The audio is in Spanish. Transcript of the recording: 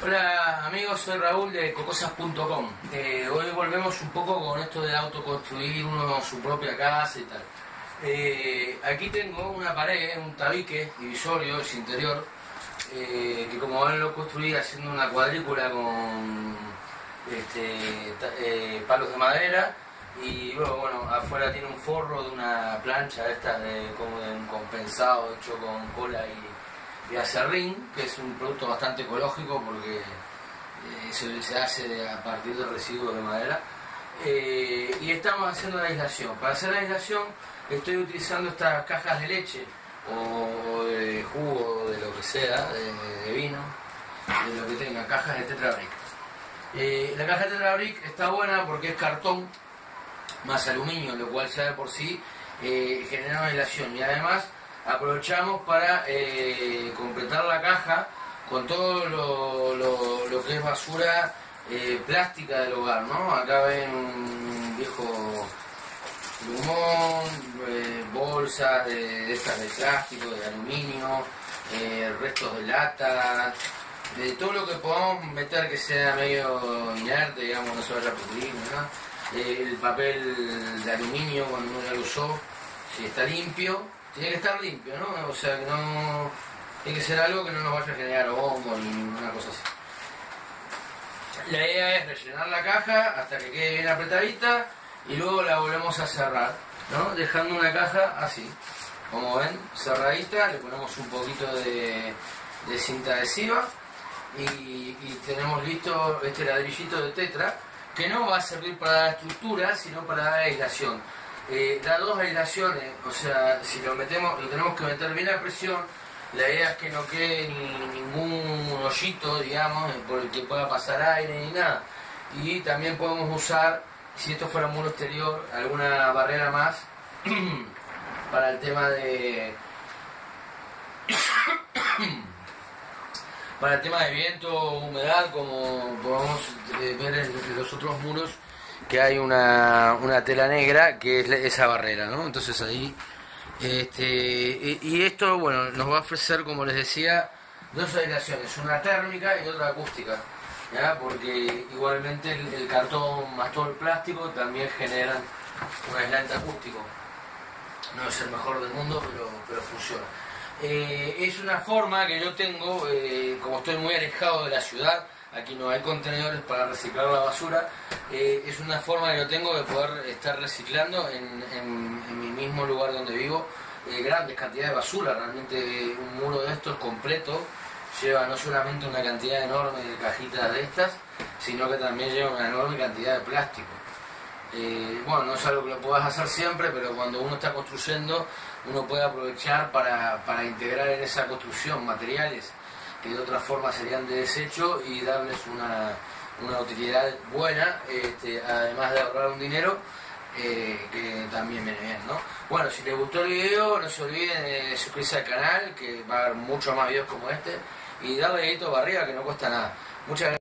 Hola amigos, soy Raúl de Cocosas.com. Hoy volvemos un poco con esto de autoconstruir uno su propia casa y tal. Aquí tengo una pared, un tabique divisorio, es interior, que como ven lo construí haciendo una cuadrícula con palos de madera y luego bueno, afuera tiene un forro de una plancha esta como de un compensado hecho con cola y acerrín, que es un producto bastante ecológico porque se hace a partir de residuos de madera. Y estamos haciendo la aislación. Para hacer la aislación estoy utilizando estas cajas de leche o de jugo, de lo que sea, de vino, de lo que tenga, cajas de Tetra Brick. La caja de Tetra Brick está buena porque es cartón más aluminio, lo cual ya de por sí genera una aislación, y además aprovechamos para completar la caja con todo lo que es basura plástica del hogar, ¿no? Acá ven un viejo plumón, bolsas de estas de plástico, de aluminio, restos de lata, de todo lo que podamos meter que sea medio inerte, digamos, no se vaya a pudrir, ¿no? El papel de aluminio cuando uno ya lo usó, si está limpio, tiene que estar limpio, ¿no? O sea, que no tiene que ser algo que no nos vaya a generar hongo ni ninguna cosa así. La idea es rellenar la caja hasta que quede bien apretadita y luego la volvemos a cerrar, ¿no? Dejando una caja así, como ven, cerradita, le ponemos un poquito de cinta adhesiva y tenemos listo este ladrillito de Tetra, que no va a servir para dar estructura, sino para dar aislación. Da dos aislaciones, o sea, si lo tenemos que meter bien a presión. La idea es que no quede ningún hoyito, digamos, por el que pueda pasar aire ni nada. Y también podemos usar, si esto fuera un muro exterior, alguna barrera más para el tema de para el tema de viento o humedad, como podemos ver en los otros muros, que hay una tela negra que es esa barrera, ¿no? Entonces ahí y esto, bueno, nos va a ofrecer, como les decía, dos aislaciones, una térmica y otra acústica, ¿ya? Porque igualmente el cartón más todo el plástico también generan un aislante acústico. No es el mejor del mundo, pero funciona. Es una forma que yo tengo, como estoy muy alejado de la ciudad, aquí no hay contenedores para reciclar la basura, es una forma que yo tengo de poder estar reciclando en mi mismo lugar donde vivo grandes cantidades de basura. Realmente un muro de estos completo lleva no solamente una cantidad enorme de cajitas de estas, sino que también lleva una enorme cantidad de plástico. Bueno, no es algo que lo puedas hacer siempre, pero cuando uno está construyendo, uno puede aprovechar para integrar en esa construcción materiales que de otra forma serían de desecho y darles una utilidad buena, además de ahorrar un dinero que también viene bien, ¿no? Bueno, si les gustó el video, no se olviden de suscribirse al canal, que va a haber muchos más videos como este, y darle dedito para arriba, que no cuesta nada. Muchas gracias.